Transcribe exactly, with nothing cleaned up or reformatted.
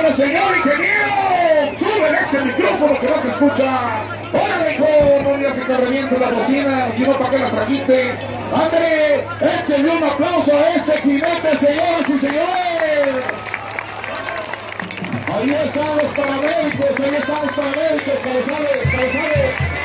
Bueno, señor ingeniero, sube este micrófono que no se escucha. Órale, hijo, no le hace corrimiento la bocina, si no, ¿para qué la trajiste? Ándale, échenle un aplauso a este jinete, señoras y señores. Ahí están los paramédicos, ahí están los paramédicos, Carrizales, Carrizales.